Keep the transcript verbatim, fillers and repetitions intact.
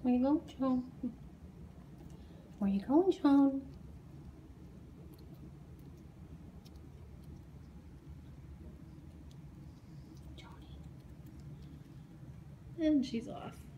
Where you going, Joan? Where you going, Joan? Joanie. And she's off.